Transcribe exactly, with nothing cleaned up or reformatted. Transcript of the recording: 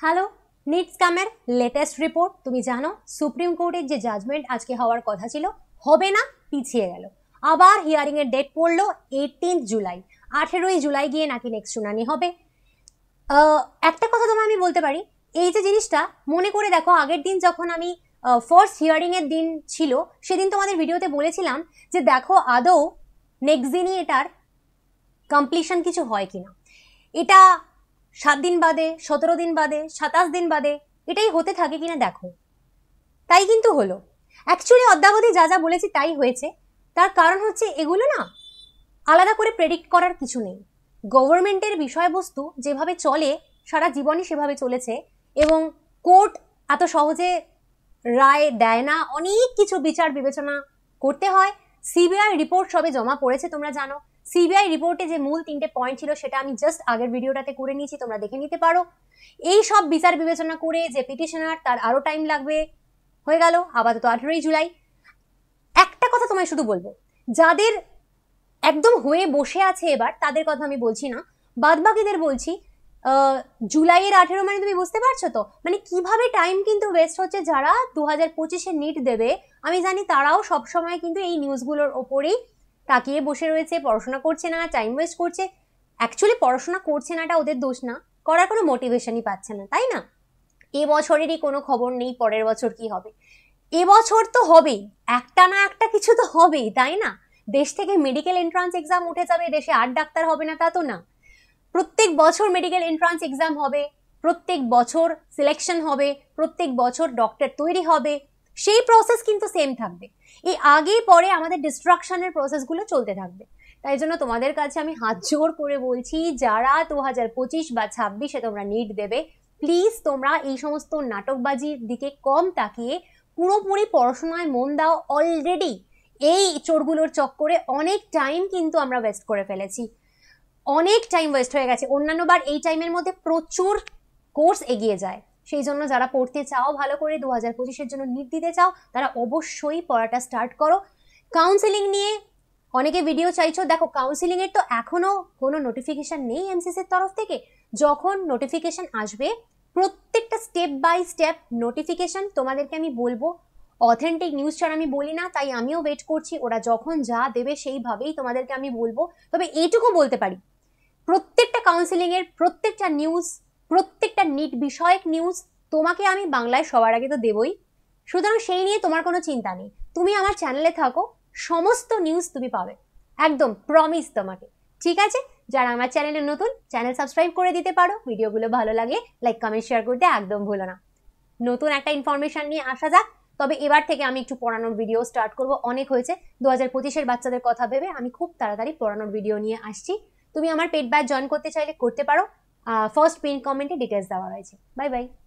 Hello, NEET স্ক্যামের latest report. তুমি জানো সুপ্রিম কোর্টের যে জাজমেন্ট আজকে হওয়ার কথা ছিল হবে না, পিছিয়ে গেল। আবার হিয়ারিং এর ডেট পড়লো এইটিন্থ জুলাই, আঠেরোই জুলাই গিয়ে নাকি নেক্সট শুনানি হবে। একটা কথা তোমায় আমি বলতে পারি, এই যে জিনিসটা মনে করে দেখো, আগের দিন যখন আমি ফার্স্ট হিয়ারিং এর দিন ছিল সেদিন তোমাদের ভিডিওতে বলেছিলাম যে দেখো আদৌ নেক্সট দিনই এটার কমপ্লিশন কিছু হয় কিনা। এটা সাত দিন বাদে, সতেরো দিন বাদে, সাতাশ দিন বাদে এটাই হতে থাকে কিনা দেখো। তাই কিন্তু হলো। অ্যাকচুয়ালি অদ্যাবধি যা যা বলেছি তাই হয়েছে। তার কারণ হচ্ছে এগুলো না আলাদা করে প্রেডিক্ট করার কিছু নেই। গভর্নমেন্টের বিষয়বস্তু যেভাবে চলে সারা জীবনই সেভাবে চলেছে, এবং কোর্ট এত সহজে রায় দেয় না, অনেক কিছু বিচার বিবেচনা করতে হয়। সিবিআই রিপোর্ট সবে জমা পড়েছে, তোমরা জানো। সিবিআই রিপোর্টে যে মূল তিনটে পয়েন্ট ছিল সেটা আমি জাস্ট আগের ভিডিওটাতে করে নিয়েছি, তোমরা দেখে নিতে পারো। এই সব বিচার বিবেচনা করে যে পিটিশনার, তার আরো টাইম লাগবে। হয়ে গেল আপাতত আঠেরোই জুলাই। একটা কথা তোমায় শুধু বলবো, যাদের একদম হয়ে বসে আছে এবার তাদের কথা আমি বলছি না, বাদ বাকিদের বলছি। জুলাইয়ের আঠেরো মানে তুমি বুঝতে পারছো তো, মানে কিভাবে টাইম কিন্তু ওয়েস্ট হচ্ছে। যারা দু হাজার পঁচিশে নিট দেবে আমি জানি তারাও সবসময় কিন্তু এই নিউজগুলোর ওপরেই তাকিয়ে বসে রয়েছে, পড়াশোনা করছে না, টাইম ওয়েস্ট করছে। অ্যাকচুয়ালি পড়াশোনা করছে নাটা ওদের দোষ না, করার কোনো মোটিভেশনই পাচ্ছে না, তাই না? এ বছরেরই কোনো খবর নেই পরের বছর কি হবে। এবছর তো হবেই, একটা না একটা কিছু তো হবেই, তাই না? দেশ থেকে মেডিকেল এন্ট্রান্স এক্সাম উঠে যাবে, দেশে আর ডাক্তার হবে না তা তো না। প্রত্যেক বছর মেডিকেল এন্ট্রান্স এক্সাম হবে, প্রত্যেক বছর সিলেকশন হবে, প্রত্যেক বছর ডক্টর তৈরি হবে। সেই প্রসেস কিন্তু সেম থাকবে। এই আগে পরে আমাদের ডিস্ট্রাকশনের প্রসেসগুলো চলতে থাকবে। তাই জন্য তোমাদের কাছে আমি হাত জোর করে বলছি, যারা দু হাজার পঁচিশ বা ছাব্বিশে তোমরা নিট দেবে, প্লিজ তোমরা এই সমস্ত নাটকবাজির দিকে কম তাকিয়ে পুরোপুরি পড়াশোনায় মন দাও। অলরেডি এই চোরগুলোর চক্করে অনেক টাইম কিন্তু আমরা ওয়েস্ট করে ফেলেছি, অনেক টাইম ওয়েস্ট হয়ে গেছে। অন্যান্য বার এই টাইমের মধ্যে প্রচুর কোর্স এগিয়ে যায়। সেই জন্য যারা পড়তে চাও ভালো করে, দু হাজার পঁচিশের জন্য নিট দিতে চাও, তারা অবশ্যই পড়াটা স্টার্ট করো। কাউন্সিলিং নিয়ে অনেকে ভিডিও চাইছো, দেখো কাউন্সিলিং এর তো এখনো কোনো নোটিফিকেশন নেই এমসিসির তরফ থেকে। যখন নোটিফিকেশন আসবে, প্রত্যেকটা স্টেপ বাই স্টেপ নোটিফিকেশন তোমাদেরকে আমি বলবো। অথেন্টিক নিউজ ছাড়া আমি বলি না, তাই আমিও ওয়েট করছি। ওরা যখন যা দেবে সেইভাবেই তোমাদেরকে আমি বলবো। তবে এইটুকু বলতে পারি, প্রত্যেকটা কাউন্সিলিং এর প্রত্যেকটা নিউজ, প্রত্যেকটা নিট বিষয়ক নিউজ তোমাকে আমি বাংলায় সবার আগে তো দেবই। সুতরাং সেই নিয়ে তোমার কোনো চিন্তা নেই। তুমি আমার চ্যানেলে থাকো, সমস্ত নিউজ তুমি পাবে, একদম প্রমিস তোমাকে। ঠিক আছে? যারা আমার চ্যানেলে নতুন, চ্যানেল সাবস্ক্রাইব করে দিতে পারো। ভিডিওগুলো ভালো লাগলে লাইক কমেন্ট শেয়ার করতে একদম ভুলো না। নতুন একটা ইনফরমেশন নিয়ে আসা যাক। তবে এবার থেকে আমি একটু পড়ানোর ভিডিও স্টার্ট করব। অনেক হয়েছে, দু হাজার পঁচিশের বাচ্চাদের কথা ভেবে আমি খুব তাড়াতাড়ি পড়ানোর ভিডিও নিয়ে আসছি। তুমি আমার পেড ব্যাচ জয়েন করতে চাইলে করতে পারো। ফার্স্ট পিন কমেন্টে ডিটেলস দেওয়া রয়েছে। Bye by.